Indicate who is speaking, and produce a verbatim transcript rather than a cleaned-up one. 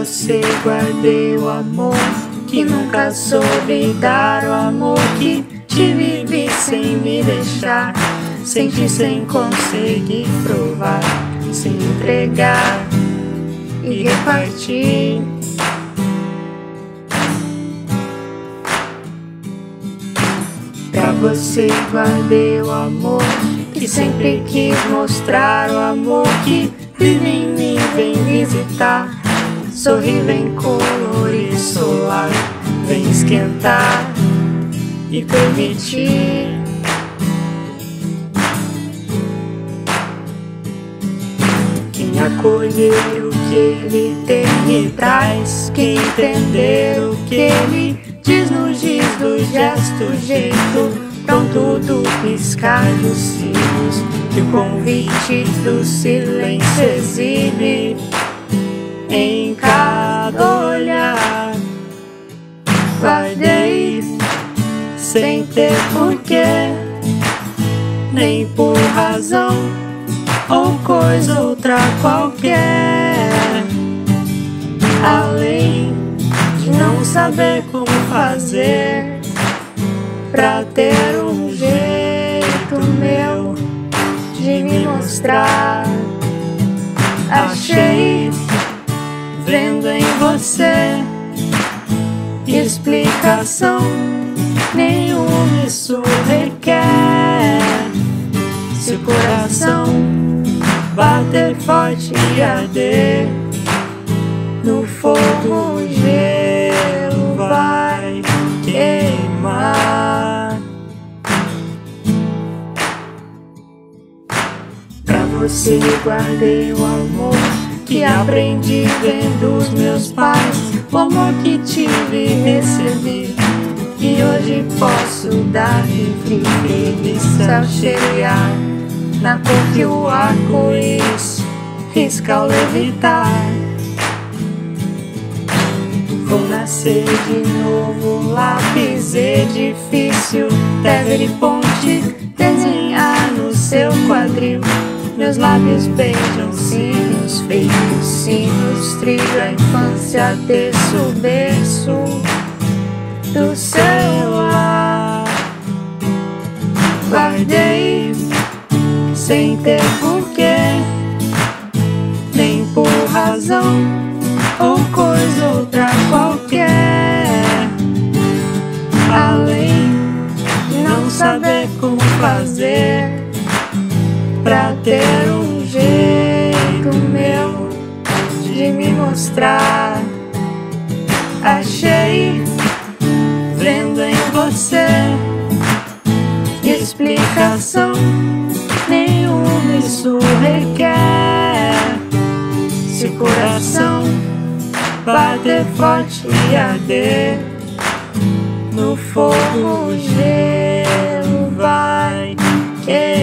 Speaker 1: você guardei o amor que nunca soube dar, o amor que te vivi sem me deixar, senti sem conseguir provar, sem entregar e repartir. Pra você guardei o amor que sempre quis mostrar, o amor que vive em mim, vem visitar, sorri, vem colorir solar, vem esquentar e permitir. Quem acolher o que ele tem e traz, quem entender o que ele diz no giz do gesto, jeito, pronto do piscar dos cílios, que o convite do silêncio exibe em cada olhar. Guardei sem ter porquê, nem por razão ou coisa outra qualquer, além de não saber como fazer pra ter um jeito meu de me mostrar. Achei, vendo em você, explicação nenhuma isso requer. Se o coração bater forte e arder, no fogo o gelo vai queimar. Pra você guardei o amor que aprendi vendo os meus pais, o amor que tive e recebi, e hoje posso dar livre, feliz ao chegar na cor que o arco-íris risca ao levitar. Vou nascer de novo, lápis, edifício, terra e ponte, desenhar no seu quadril. Meus lábios beijam sinos, feitos sinos, trilho a infância, desço o berço do seu lar. Guardei sem ter porquê, nem por razão ou coisa outra qualquer, além de não saber como fazer pra ter um jeito meu de me mostrar. Achei, vendo em você, explicação nenhuma isso requer. Se o coração bater forte e arder, no fogo o gelo vai queimar.